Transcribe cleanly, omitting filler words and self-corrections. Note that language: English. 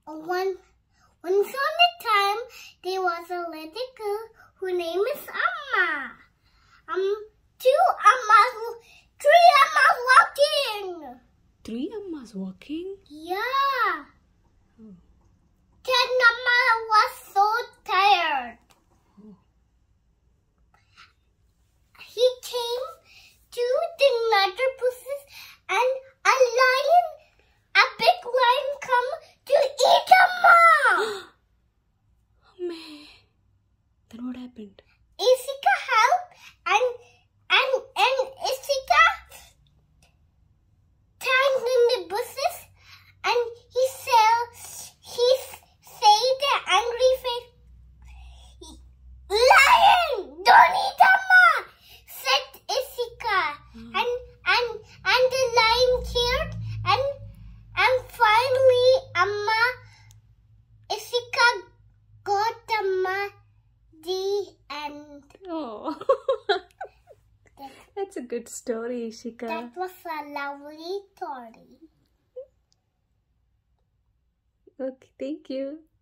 Once on a time, there was a little girl whose name is Amma. Three Ammas walking. Three Ammas walking? Yeah. Ten Amma was so tired. He came to the another bushes and a big lion come to eat Amma. Man. Then what happened? Isika helped and Isika tagged in the bushes and he said the angry face, "Lion, don't eat Amma," said Isika. And the lion cheered and finally Isika got Amma. The end. Oh. That's a good story, Ishika. That was a lovely story. Okay, thank you.